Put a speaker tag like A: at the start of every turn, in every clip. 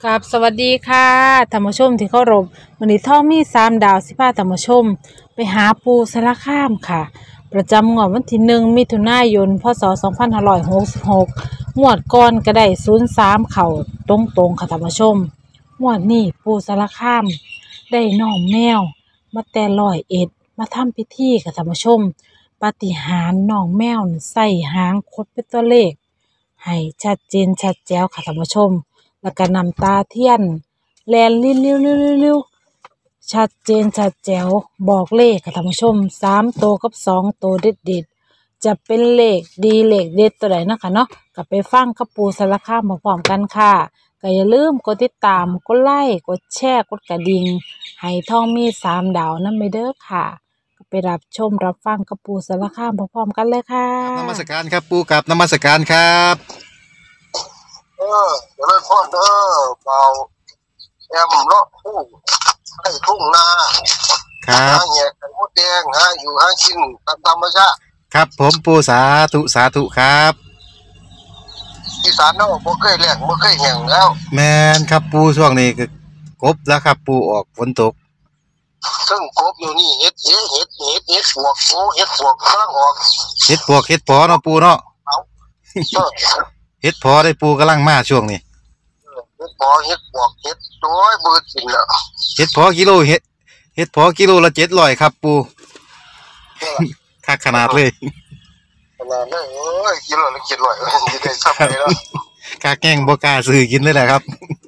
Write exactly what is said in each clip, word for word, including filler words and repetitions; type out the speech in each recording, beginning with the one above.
A: กับสวัสดีค่ะธรรมชมที่เคารพวันนี้ท่อมีสามดาวสิพาธรรมชมไปหาปูสารคามค่ะ ประจำงวดวันที่หนึ่งมิถุนายนพศสองพันห้าร้อยหกสิบหกงวดก่อนก็ได้ศูนย์สามเข่าตรงตรงค่ะธรรมชมงวดนี้ปูสารคามได้น้องแมวมาแต่ร้อยเอ็ดมาทำพิธีค่ะธรรมชมปาฏิหาริย์น้องแมวใส่หางคดเป็นตัวเลขให้ชัดเจนชัดแจ๋วค่ะธรรมชมแล้วก็นำตาเทียนแลนลิ้นลิ้วลิ้วลิ้วลิ้วชัดเจนชัดแจ๋วบอกเลขค่ะท่านผู้ชมสามตัวกับสองตัวเด็ดเด็ดจะเป็นเลขดีเลขเด็ดตัวไหนนะคะเนาะก็ไปฟังกับปูสารคามพร้อมๆกันค่ะก็อย่าลืมกดติดตามกดไลค์กดแชร์กดกระดิ่งให้ท่องมีสามดาวนั่นไปเด้อค่ะก็ไปรับชมรับฟังกับปูสารคามพร้อมๆกันเลยค่ะ
B: นมัสการครับปูกับนมัสการครับ
C: เออเดี๋ยวเลยพ่อเด้อเบาแอมเลาะผู้ให้ทุ่งนา
B: ครับ
C: หาแหงไข่มดแดงหาอยู่หากินตามธรรมชาติ
B: ครับผมปูสาธุสาธุครับ
C: อีสานเนาะบ่เคยแล้งบ่เคยแห้งแล้ว
B: แมนครับปูช่วงนี้ก็กบแล้วครับปูออกฝนตก
C: ซึ่งกบอยู่นี่เฮ็ดเฮ็ดเฮ็ดเฮ็ดเฮ็ดปวกโอ้เฮ็ดปวกกำลังออก
B: เฮ็ดปวกเฮ็ดพอเนาะปูเนาะเฮ็ดพอได้ปูกำลังมาช่วงนี้
C: เฮ็ดพอเฮ็ดปวกเฮ็ดโอ้ยบืดกินแล้ว
B: เฮ็ดพอกิโลเฮ็ดเฮ็ดพอกิโลละเจ็ดร้อยครับปูค่าขนาดเลย
C: ขนาดเลยโอ้ยกิโลละเจ็ดร้อยสิได้ซับได้แล้ว
B: ค่าแกงบ่กล้าซื้อกินเลยแหละครับ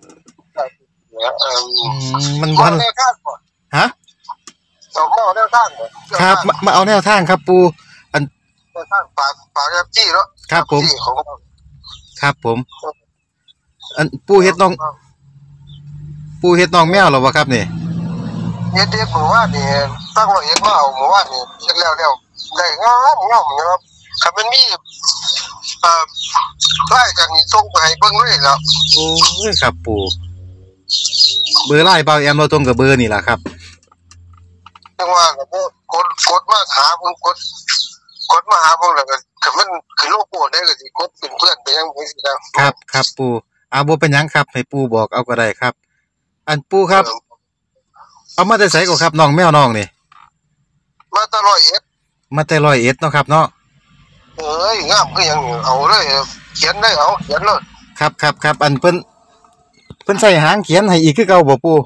B: มันบ่ฮะ
C: เอามาเอาแนวทาง
B: ครับมาเอาแนวทางครับปูอัน
C: แนวทางฝากฝากแอปจี้เนาะ
B: ครับผมครับผมอันปูเฮ็ดน้องปูเฮ็ดน้องแมวหรอวะครับนี่
C: เฮ็ดเฮ็ดหมู่บ้านนี่ตั้งไว้เฮ็ดมาเอาหมู่บ้านนี่เฮ็ดแล้วแล้วได้งามงามนะครับคันมันมีเอ่อรายกันนี่ส่งไปให้เบิ่งเลยแล้ว
B: โอ้ยครับปูเบอร์ไลน์เบาแอมเราตรงกับเบอร์นี่ล่ะครับ
C: จังว่าก็บ่กดกดมาหาเบิ่งกดกดมาหาเบิ่งแล้วก็คันมันขึ้นโลโก้ได้ก็สิกดเป็นเพื่อนไปยังจังซี่
B: นะครับครับปูอ่าบ่เป็นหยังครับให้ปูบอกเอาก็ได้ครับอันปูครับเอามาแต่ไสก็ครับน้องแมวน้องนี่
C: มาแต่ร้อยเอ็ด
B: มาแต่ร้อยเอ็ดเนาะครับเนาะ
C: เอ้ยงามคือหยังเอาเลยเขียนได้เอาเขียนเลย
B: ครับครับครับอันเพิ่นเพิ่นใส่หางเขียนให้อีกคือเก่าบ่ปู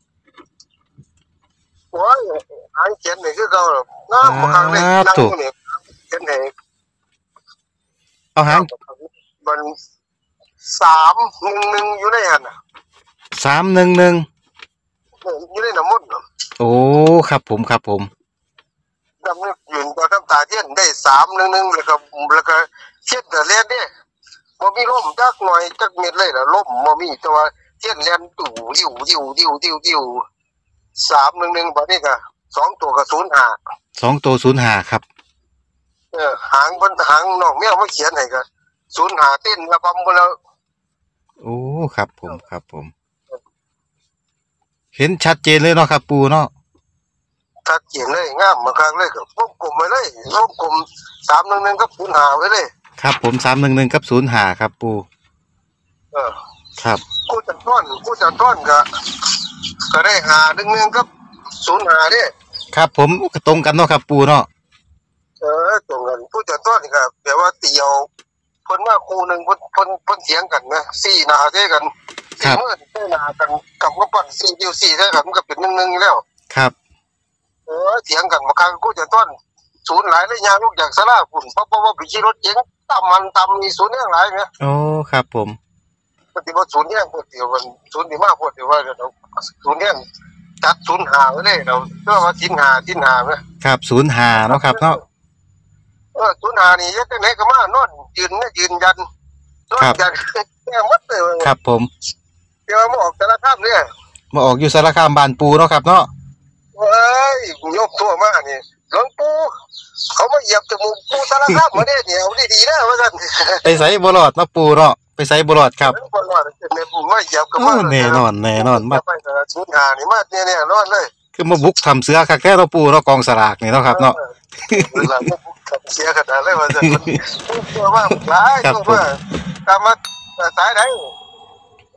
C: โอ้ยหางเขียนนี่คือเก่างามบ่คักเลยนั่งอยู่นี่เขียนให้
B: เอาหาง
C: มันสามหนึ่งหนึ่งอยู่ในหันน่ะ
B: สามหนึ่งหนึ่ง
C: อยู่ในน้ำมนต์
B: โอ้ครับผมครับผม
C: ดำนี่ยืนต่อน้ำตาเทียนได้สามหนึ่งหนึ่งแล้วก็แล้วก็เทียนแต่เล่นเนี่ยบ่มีลมจักหน่อยจักเม็ดเลยล่ะลมบ่มีแต่ว่าเทียนเล่นตู่ดิ้วดิ้วดิ้วดิ้วดิ้วสามหนึ่งหนึ่งบัดนี้ก็สองตัวก็ศูนย์ห้า
B: สองตัวศูนย์ห้าครับ
C: เออหางเพิ่นหางน้องแมวมาเขียนให้ก็ศูนย์ห้าเต้นระบำบ่แล้ว
B: โอ้ครับผมครับผมเห็นชัดเจนเลยเนาะครับปูเนาะ
C: ชัดเจนเลยงามมากเลยก็วงกลมไว้เลยวงกลมสามหนึ่งหนึ่งกับศูนย์ห้าไว้เลย
B: ครับผมสามหนึ่งหนึ่งกับศูนย์ห้าครับปู
C: เออ
B: ครับ
C: กูจะต้อนกูจะต้อนก็ก็ได้หาหนึ่งหนึ่งกับศูนย์ห้าเด้
B: ครับผมก็ตรงกันเนาะครับปูเนาะ
C: เออตรงกันกูจะต้อนก็แปลว่าเตียวเพิ่นว่าคู่นึงเพิ่นเพิ่นเพิ่นเถียงกันนะสี่หน้าเท่กัน
B: ครับ
C: เมื่อสี่หน้ากันกับว่าปั่นสี่ดิวสี่เท่กันมันก็เป็นหนึ่งหนึ่งแล้ว
B: ครับ
C: เออเถียงกันบางครั้งกูจะต้อนศูนย์หลายเลยยางลูกจากสลาฝุ่นเพราะเพราะว่าไปขี่รถเก๋งตามมันตามมีศูนย์อย่างหลายเนี่ย
B: โอ้ครับผม
C: ปฏิบัติศูนย์อย่างพวกเดียวมันศูนย์ดีมากพวกเดียวว่าเราศูนย์อย่างจัดศูนย์หาไว้เลยเราเรียกว่าทิ้นหาทิ้นหาไหม
B: ครับศูนย์หาเนาะครับเนาะ
C: เออศูนย์หานี่ยักษ์ไหนก็มานอนยืนเนี่ยยืนยันนอนยันแก้มัดเลย
B: ครับผม
C: เดี๋ยวมาออกสารคามเนี่ย
B: มาออกอยู่สารคามบ้านปูเนาะครับเนาะ
C: เอ้ยยกตัวมานี่หลวงปู่เขามาเหยียบจมูกปูสารคามมาเนี่ยเนี่ยเอาดีๆนะว่าซั่น
B: ไปไสบ่รอดเนาะปูเนาะไปไสบ่รอดครับ
C: บ่รอดเนี่ยปูมาเหยียบกับมา
B: แน่นอนแน่นอนมา
C: ไปศูนย์หานี่มาเนี่ยๆรอดเลย
B: คือมาบุกทำเสือคักแท้เนาะปูเนาะกองสลากนี่เนาะครับเนาะ
C: เวลาบุกทำเสือขนาดเลยว่าซั่นตัวว่าหลายตัวว่าตามมาสายไหน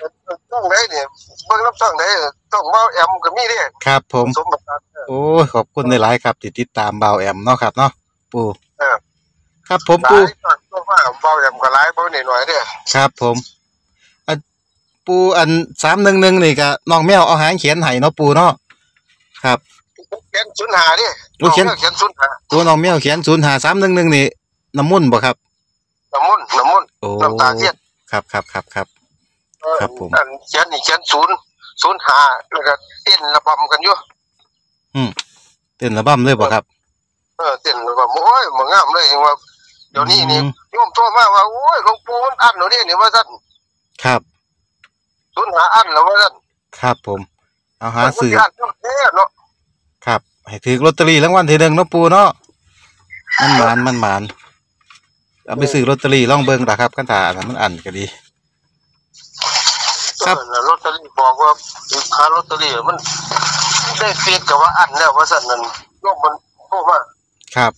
C: ต้องไหนเนี่ยเบิ่งรับช่องไหนต้องเมาแอมก็มีเด้
B: ครับผม
C: สมบัติ
B: โอ้ยขอบคุณหลายๆครับที่ติดตามเบาแอมเนาะครับเนาะปู่
C: เออ
B: ครับผมปู่
C: ก็ว่าเบาแอมก็หลายบ่นิดหน่อยเด้อ
B: ครับผมอันปู่อันสามหนึ่งหนึ่งนี่ก็น้องแมวเอาหางเขียนให้เนาะปู่เนาะครับ
C: เขียนศูนย์ห้าดิ
B: โอ้เขียน
C: เขียนศูนย์ห้า
B: ตัวน้องแมวเขียนศูนย์ห้า สามหนึ่งหนึ่งนี่น้ำมุ่นบ่ครับ
C: น้ำมุ่นน้ำมุ่นน้ำตาเทียน
B: ครับครับครับครับครับผม
C: อันเขียนนี่เขียนศูนย์ศูนย์ห้าแล้วก็เต้นระบำกันอยู่
B: อืมเต้นระบำเลยบ่ครับ
C: เออเต้นระบำโอ้ยมันงามเลยจังว่าเดี๋ยวนี้นี่โยมโทรมาว่าโอ้ยหลวงปู่มันอั้นแล้วเด้นี่ว่าซั่น
B: ครับ
C: ศูนย์ห้าอั้นแล้วว่าซั่น
B: ครับผมเอาหาซื้อ
C: เนาะ
B: ครับให้ถือลอตเตอรี่รางวัลที่หนึ่งเนาะปู่เนาะมันหมานมันหมานเอาไปซื้อลอตเตอรี่ลองเบิ่งล่ะครับคันถ้าอันมันอั้นก็ดี
C: ครับลอตเตอรี่บอกว่าค่าลอตเตอรี่มันได้เฟซก็ว่าอั้นแล้วว่าซั่นนั่นโยมมันโทรมา
B: ครับ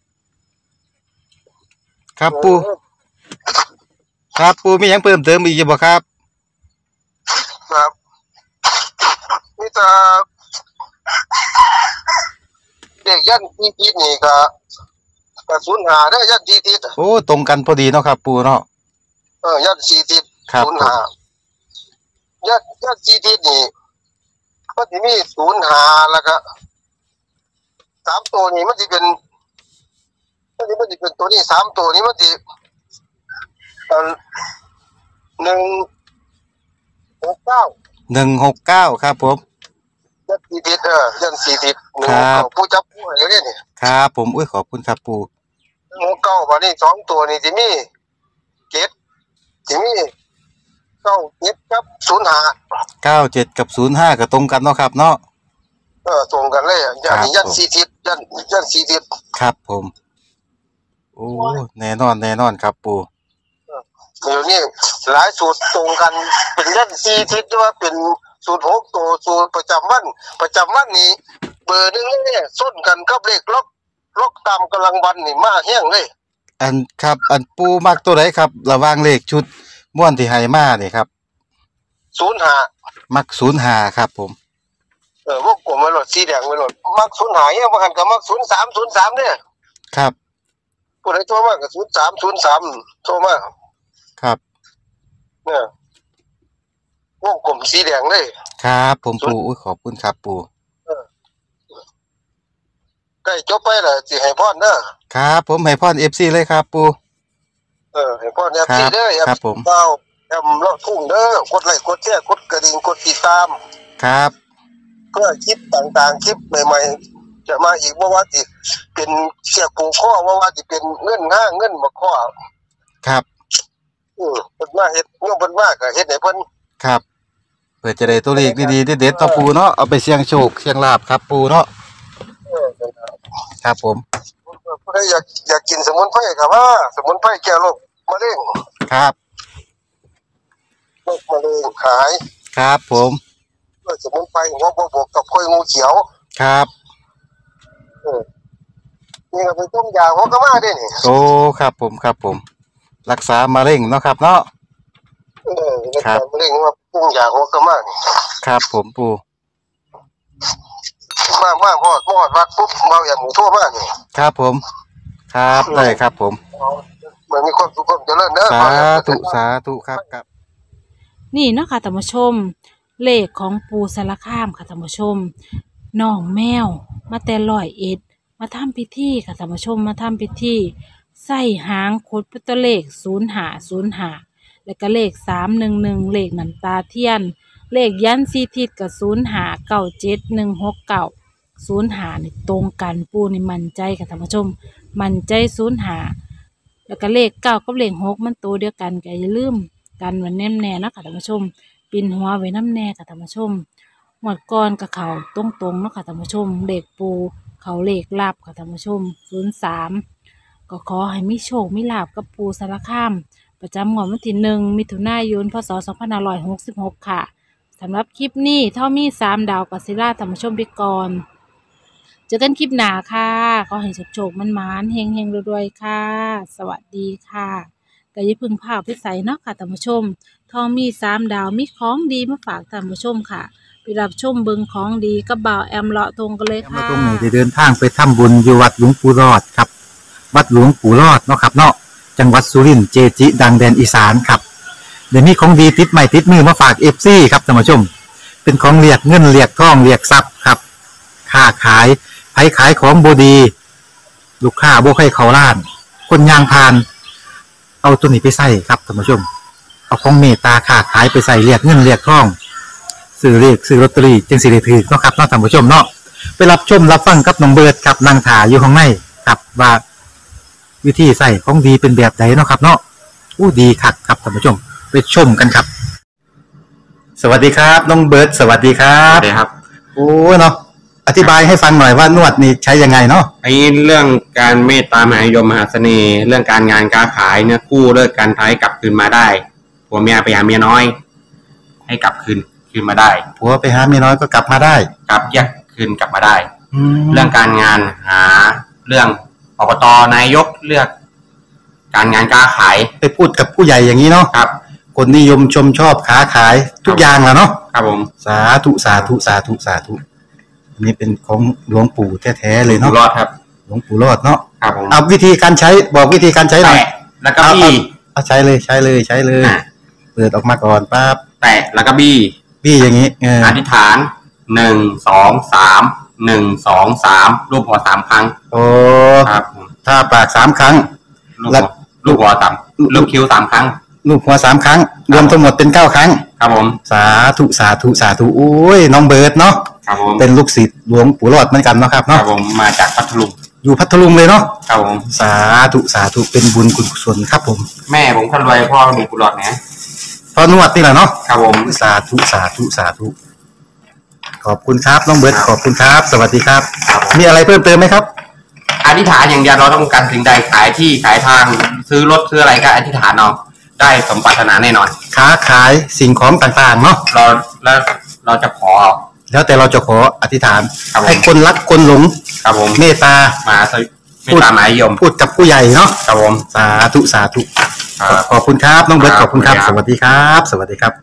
B: ครับปู่ครับปู่มีหยังเพิ่มเติมอีกบ่ครับ
C: ครับมีแต่เด็กยันที่ที่นี่ก็ก็ศูนย์ห้าได้ยันที่ที่
B: โอ้ตรงกันพอดีเนาะครับปู่เนาะ
C: เออยันสี่ที่ศูนย์ห้ายันยันสี่ที่นี่มันสิมีศูนย์ห้าแล้วก็สามตัวนี้มันสิเป็นมันสิมันสิเป็นตัวนี้สามตัวนี้มันสิเอ่อหนึ่งหกเก้า
B: หนึ่งหกเก้าครับผม
C: ยันสี่ทิศเออยันสี่ทิศหนึ่งผู้จับผู้อะไรเนี่ยนี่
B: ครับผมอุ้ยขอบคุณครับปู่
C: หนึ่งหกเก้าบัดนี้สองตัวนี่สิมีเจ็ดสิมีเก้าเจ็ดกับศูนย์ห้า
B: เก้าเจ็ดกับศูนย์ห้าก็ตรงกันเนาะครับเนาะ
C: เออตรงกันเลยยันยันสี่ทิศยันยันสี่ทิศ
B: ครับผมโอ้แน่นอนแน่นอนครับปู่
C: เดี๋ยวนี้หลายสูตรตรงกันเป็นยันสี่ทิศว่าเป็นสูตรหกตัวสูตรประจำวันประจำวันนี้เบอร์หนึ่งเนี่ยส้นกันกับเลขล็อกล็อกตามกำลังวันนี่มาแห้งเลย
B: อันครับอันปูมักตัวไหนครับระว่างเลขชุดม้วนที่ให้มานี่ครับ
C: ศูนย์ห้า
B: มักศูนย์ห้าครับผม
C: เออพวกกลุ่มไว้หลดสีแดงไว้หลดมักศูนย์ห้าเนี่ยบางคันก็มักศูนย์สามศูนย์สามเนี่ย
B: ครับ
C: ผู้ใดโทรมาก็ศูนย์สามศูนย์สามโทรมา
B: ครับ
C: เนี่ยวงกลมสีแดงเลย
B: ครับผมปู่อุ้ยขอบคุณครับปู่
C: ใกล้จบไปแล้วสิให้พรเด้อ
B: ครับผมให้พร เอฟ ซี เลยครับปู่
C: เออให้พร เอฟ ซี เด้อ
B: ครับผม
C: เจ้าแอมเลาะทุ่งเด้อกดไลค์กดแชร์กดกระดิ่งกดติดตาม
B: ครับ
C: เพื่อคลิปต่างๆคลิปใหม่ๆจะมาอีกบ่ว่าสิเป็นเสียผูกข้อว่าว่าสิเป็นเงินห้าเงินบ่ข้อ
B: ครับ
C: เออเพิ่นมาเฮ็ดโยมเพิ่นมาก็เฮ็ดให้เพิ่น
B: ครับเพื่อจะได้ตัวเลขดีๆเด็ดๆต่อปู่เนาะเอาไปเสี่ยงโชคเสี่ยงลาภครับปู่เนาะครับผม
C: ผู้ใดอยากอยากกินสมุนไพรครับว่าสมุนไพรแก้โรคมะเร็ง
B: ครับ
C: โรคมะเร็งขาย
B: ครับผม
C: สมุนไพรหัวบวกกับค่อยงูเขียว
B: ครับ
C: เออนี่ก็เป็นต้มยาหัวกะมาด้วยนี่
B: โอ้ครับผมครับผมรักษามะเร็งเนาะครับเนาะ
C: เออรักษามะเร็งว่าต้มยาหัวกะมานี่
B: ครับผมปู่
C: มามาพอดพอดวัดปุ๊บเมาอย่างหมูทั่วมากนี่
B: ครับผมครับได้ครับผม
C: เหมือนมีความสุขความเจริญเด้อ
B: สาธุสาธุครับครับ
A: นี่เนาะค่ะท่านผู้ชมเลขของปู่สารคามค่ะท่านผู้ชมน้องแมวมาแต่ร้อยเอ็ดมาทำพิธีค่ะท่านผู้ชมมาทำพิธีใส่หางคดพุทธเลขศูนย์หาศูนย์หาแล้วก็เลขสามหนึ่งหนึ่งเลขน้ำตาเทียนเลขยันสีทิศกับศูนย์หาเก้าเจ็ดหนึ่งหกเก้าศูนย์หานี่ตรงกันปูนี่มั่นใจค่ะท่านผู้ชมมั่นใจศูนย์หาแล้วก็เลขเก้ากับเลขหกมันตัวเดียวกันก็อย่าลืมกันวันแน่แน่นะค่ะท่านผู้ชมปินหัวไว้น้ำแน่ค่ะท่านผู้ชมหมดก้อนกับเขาตรงตรงเนาะค่ะท่านผู้ชมเลขปูเขาเลขลาบค่ะท่านผู้ชมศูนย์สามก็ขอให้มีโชคมีลาบกับปูสารคามประจำงวดวันที่หนึ่งมิถุนายนพศสองพันห้าร้อยหกสิบหกค่ะสำหรับคลิปนี้เท่ามีสามดาวกับศิลาธรรมชมไปก่อนเจอกันคลิปหน้าค่ะขอให้โชคๆมันๆเฮงๆรวยๆค่ะสวัสดีค่ะก็อย่าเพึ่งพาไปใส่เนาะค่ะท่านผู้ชมทองมีสามดาวมีของดีมาฝากท่านผู้ชมค่ะไปรับชมเบิงของดีกับบ่าวแอมเลาะตรงกันเลย
D: มา
A: ค่ะ
D: ตรงนี้ได้เดินทางไปทำบุญอยู่วัดหลวงปู่รอดครับ วัดหลวงปู่รอดเนาะครับเนาะจังหวัดสุรินทร์เจจิ ดังแดนอีสานครับเดี๋ยวนี้ของดีติดใหม่ติดมือมาฝากเอฟซีครับท่านผู้ชม เป็นของเรียกเงินเรียกทองเรียกทรัพย์ครับค้าขายไผขายของบดี ลูกค้าบ่ให้เขาล้าน คนยางพาน เอาตัวนี้ไปใส่ครับท่านผู้ชม เอาของเมตตาค้าขายไปใส่เรียกเงินเรียกทองซื้อเรียกซื้อลอตเตอรี่จึงสิได้ถือเนาะครับเนาะท่านผู้ชมเนาะไปรับชมรับฟังกับน้องเบิร์ดครับนางถาอยู่ข้างในครับว่าวิธีใส่ของดีเป็นแบบไหนเนาะครับเนาะอู้ดีคักครับท่านผู้ชมไปชมกันครับ สวัสดีครับน้องเบิร์ดสวัสดีครั
E: ครับ บครับ
D: โอ้เนาะอธิบายให้ฟังหน่อยว่านวดนี่ใช้ยังไงเนาะ
E: ไอ้เรื่องการเมตตามหานิยมมหาเสน่ห์ เรื่องการงานการขายเนี่ยกู้เลิกการท้ายกลับคืนมาได้ผัวเมียไปหาเมียน้อย ให้กลับคืนคืนมาได้
D: ผัวไปหาเมียน้อยก็กลับมาได้
E: กลับแยกคืนกลับมาได้
D: แล้
E: เรื่
D: ว
E: องการงานหาเรื่องอบตนายกเลือก การงานการขาย
D: ไปพูดกับผู้ใหญ่อย่างนี้เนาะ
E: ครับ
D: คนนิยมชมชอบค้าขายทุกอย่างแหล้วเนาะ
E: ครับผม
D: สาธุสาธุสาธุสาธุอันนี้เป็นของหลวงปู่แท้ๆเลย
E: อยู่
D: เนาะ
E: รอดครับ
D: หลวงปู่รอดเนาะ
E: ครับผม
D: เอาวิธีการใช้บอกวิธีการใช้หน่อย
E: แตะแล้วก็บี้
D: เอาใช้เลยใช้เลยใช้เลย
E: อ่ะ
D: เปิดออกมาก่อนปั๊บ
E: แตะแล้วก็บี้
D: พี่อย่างนี้เออ
E: อธิษฐานหนึ่งสองสามหนึ่งสองสามรูปหัวสามครั้ง
D: โอ้
E: ครับผม
D: ถ้าปากสามครั้ง
E: ลูก
D: แล้
E: หั
D: ว
E: วลูกหัวสามลูกคิ้วสามครั้ง
D: ลูกหัวสามครั้ง รวมทั้งหมดเป็นเก้าครั้ง
E: ครับผม
D: สาธุสาธุสาธุโอ้ยน้องเบิร์ดเนาะ
E: ครับผม
D: เป็นลูกศิษย์หลวงปู่รอดเหมือนกันเนาะครับ
E: ครั
D: เนาะ
E: บผมมาจากพัทลุง
D: อยู่พัทลุงเลยเนาะ
E: ครับผม
D: สาธุสาธุเป็นบุญคุณกุศลครับผม
E: แม่ผมคนรวยพ่อมีกุหลาบนะ
D: พอนวดนี่แหละเนาะ
E: ครับผม
D: สาธุสาธุสาธุขอบคุณครับน้องเบิร์ดขอบคุณครับ สวัสดีครับ
E: ครับผม
D: มีอะไรเพิ่มเติมไหมครับ
E: อธิษฐานอย่างเดียวเราต้องการสิ่งใดขายที่ขายทางซื้อรถซื้ออะไรก็อธิษฐานเอาได้สมปรารถนาแน่นอน
D: ค้าขายสิ่งของต่างๆเนาะ
E: เราแล้วเราจะขอ
D: แล้วแต่เราจะขออธิษฐาน
E: ครับผม
D: ให้คนรักคนหลง
E: ครับผม
D: เมตตา
E: มาสวิไม่ตามหมายยม
D: พูดกับผู้ใหญ่เนาะ
E: ครับผม
D: สาธุสาธุ
E: ครับ
D: ขอบคุณครับน้องเบิร์ต
E: ค
D: ข
E: รับ
D: อบคุณครับ
E: ขอบ
D: ส
E: คุณครับ
D: วัสดีครับ สวัสดีครับ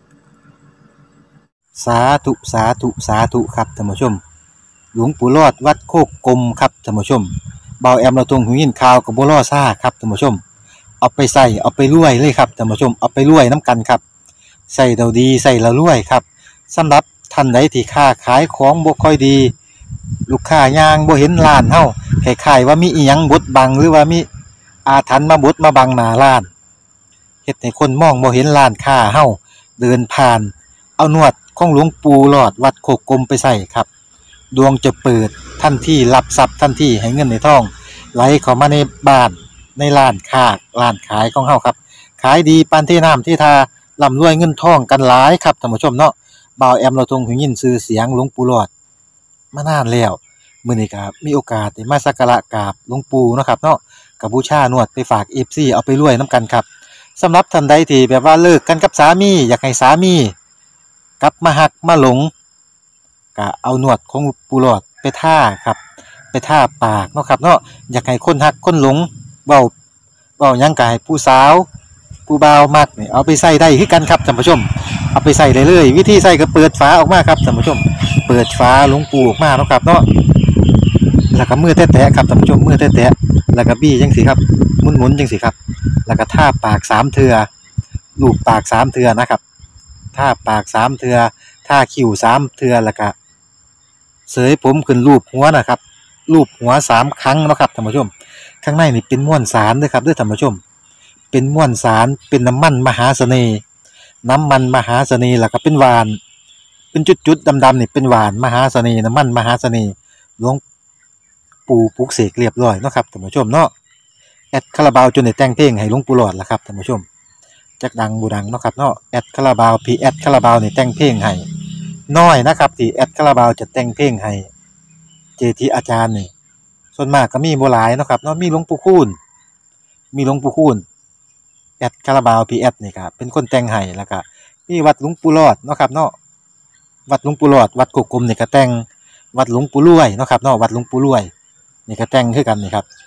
D: สาธุสาธุสาธุครับท่านผู้ชม หลวงปู่รอดวัดโคกกลมครับท่านผู้ชมเบาแอมเราตรงหูยินข่าวกับบัวล่อซ่าครับท่านผู้ชม เอาไปใส่เอาไปรวยเลยครับท่านผู้ชมเอาไปรวยน้ำกันครับใส่เราดีใส่เรารวยครับสำหรับท่านใดที่ค้าขายของบ่ค่อยดี ลูกค้ายางบ่เห็นร้านเฮาคล้ายๆว่ามีอีหยังบดบังหรือว่ามีอาถรรพ์มาบดมาบังหน้าร้านเฮ็ดให้คนมองบ่เห็นร้านค้าเฮาเดินผ่าน เอานวดของหลวงปู่หลอดวัดโคกกลมไปใส่ครับ ดวงจะเปิดทันทีรับทรัพย์ทันทีให้เงินในท้อง ไหลเข้ามาในบ้านในร้านค้าร้านขายของเฮาครับ ขายดีปานที่น้ำที่ทาร่ำรวยเงินทองกันหลายครับท่านผู้ชมเนาะบ่าวแอมเราทรงหูยินชื่อเสียงหลวงปู่หลอดมานานแล้วมื้อนี้ก็มีโอกาสได้มาสักการะกราบหลวงปู่เนาะครับเนาะก็บูชานวดไปฝาก เอฟ ซี เอาไปรวยนํกันครับสำหรับท่านใดที่แบบว่าเลิกกันกับสามีอยากให้สามีกลับมาหักมาหลงก็เอานวดของปู่หลอดไปท่าครับไปท่าปากเนาะครับเนาะอยากให้คนหักคนหลงเว้าเว้าหยังก็ให้ผู้สาวผู้บ่าวมักนี่เอาไปใส่ได้คือกันครับท่านผู้ชมเอาไปใส่ได้เลยวิธีใส่ก็เปิดฝาออกมาครับท่านผู้ชมเปิดฝาหลวงปู่ออกมาเนาะครับเนาะแล้วก็มือแตะๆครับท่านผู้ชมมือแตะๆแล้วก็บี้จังซี่ครับหมุนๆจังซี่ครับแล้วก็ท่าปากสามเทื่อลูบปากสามเทื่อนะครับท่าปากสามเทื่อท่าคิ้วสามเทื่อแล้วก็เสยผมขึ้นรูปหัวนะครับรูปหัวสามครั้งเนาะครับท่านผู้ชมข้างในนี่เป็นม้วนสารเด้อครับเด้อท่านผู้ชมเป็นม้วนสารเป็นน้ำมันมหาเสน่ห์น้ำมันมหาเสน่ห์แล้วก็เป็นหวานเป็นจุดๆดำๆนี่เป็นหวานมหาเสน่ห์น้ำมันมหาเสน่ห์หลวงปู่ปลุกเสกเรียบร้อยเนาะครับท่านผู้ชมเนาะแอดคาราบาวจนได้แต่งเพลงให้หลวงปู่หลอดล่ะครับท่านผู้ชมจักดังบูดังเนาะครับเนาะแอดคาราบาวพีแอดคาราบาวนี่แต่งเพลงให้น้อยนะครับที่แอดคาราบาวจะแต่งเพลงให้เจทีอาจารย์นี่ส่วนมากก็มีบ่หลายเนาะครับเนาะมีหลวงปู่คูณมีหลวงปู่คูณแอดคาราบาวพีแอดนี่ครับเป็นคนแต่งให้แล้วก็มีวัดหลวงปู่หลอดเนาะครับเนาะวัดหลวงปู่หลอดวัดโคกกลมนี่ก็แต่งวัดหลวงปู่รวยเนาะครับเนาะวัดหลวงปู่รวยนี่ก็แต่งคือกันนี่ครับ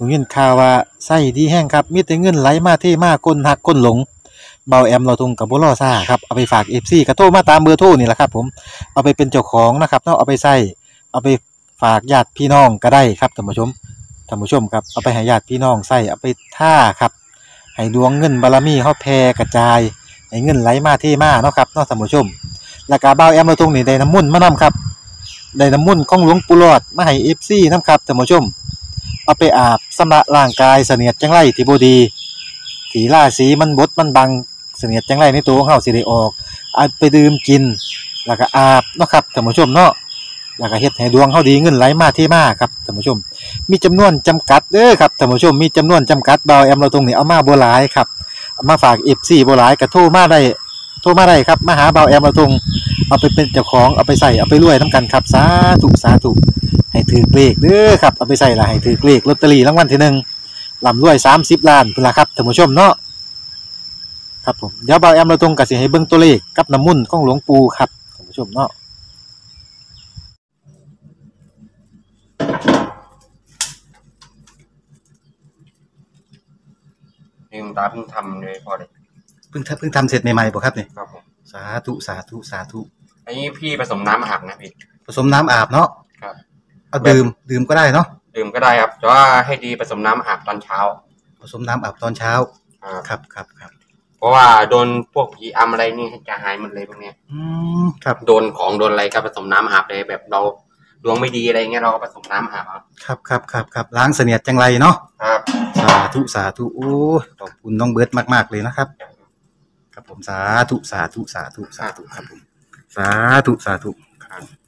D: ผมยินข่าวว่าไส้ดีแห้งครับมีแต่เงินไหลมาเทมาก้นหักก้นหลงเบาแอมเราทงกับบ่รอซ่าครับเอาไปฝาก เอฟ ซี ก็โทรมาตามเบอร์โทรนี่แหละครับผมเอาไปเป็นเจ้าของนะครับเนาะเอาไปใส่เอาไปฝากญาติพี่น้องก็ได้ครับท่านผู้ชมท่านผู้ชมครับเอาไปให้ญาติพี่น้องใส่เอาไปท่าครับให้ดวงเงินบารมีเฮาแผ่กระจายให้เงินไหลมาเทมาเนาะครับเนาะท่านผู้ชมแล้วก็เบาแอมเราทงนี่ได้น้ำมุ่นต์มานํครับได้น้ำมุ่นต์ของหลวงปู่หลอดมาให้ เอฟ ซี นำครับท่านผู้ชมเอาไปอาบชำระร่างกายเสนียดจังไรที่บ่ดีที่ราศีมันบดมันบังเสนียดจังไรในตัวของเฮาสิได้ออกเอาไปดื่มกินแล้วก็อาบเนาะครับท่านผู้ชมเนาะแล้วก็เฮ็ดให้ดวงเฮาดีเงินไหลมาเทมาครับท่านผู้ชมมีจำนวนจำกัดเด้อครับท่านผู้ชมมีจำนวนจำกัดเบาแอมเราตรงนี้เอามาบ่หลายครับเอามาฝาก เอฟ ซี บ่หลายก็โทรมาได้โทรมาได้ครับมาหาเบาแอมเราตรงเอาไปเป็นเจ้าของเอาไปใส่เอาไปรวยนํกันครับสาธุสาธุให้ถือเลขเด้อครับเอาไปใส่ละให้ถือเลขลอตเตอรี่รางวัลที่หนึ่งร่ำรวยสามสิบล้านพุ่นล่ะครับท่านผู้ชมเนาะครับผมเดี๋ยวเบาแอมเราตรงก็สิให้เบิ่งตัวเลขกับน้ำมุ่นต์ของหลวงปู่ครับท่านผู้ชมเนาะ
E: นี่คุณตาเพิ่งทำเลยพอเลย
B: เพิ่งทำเพิ่งทำเสร็จใหม่ๆบ่ครับนี่
E: ครับผม
B: สาธุสาธุสาธุ
E: อันนี้พี่ผสมน้ำอาบนะพี่
B: ผสมน้ำอาบเนาะ
E: ครับ
B: เอาดื่มดื่มก็ได้เนาะ
E: ดื่มก็ได้ครับแต่ว่าให้ดีผสมน้ำอาบตอนเช้า
B: ผสมน้ำอาบตอนเช้า
E: ครับ
B: ครับครับครับ
E: เพราะว่าโดนพวกผีอำอะไรนี่จะหายหมดเลยพวกเนี้ย
B: อืมครับ
E: โดนของโดนอะไรก็ผสมน้ำอาบเลยแบบเราดวงไม่ดีอะไรเงี้ยเราก็ผสมน้ำอาบครับ
B: ครับครับครับครับล้างเสนียดจังไรเนาะ
E: ครับ
B: สาธุสาธุโอ้ยขอบคุณน้องเบิร์ตมากๆเลยนะครับครับผมสาธุสาธุสาธุสาธุครับผมสาธุสาธุ
E: ครับ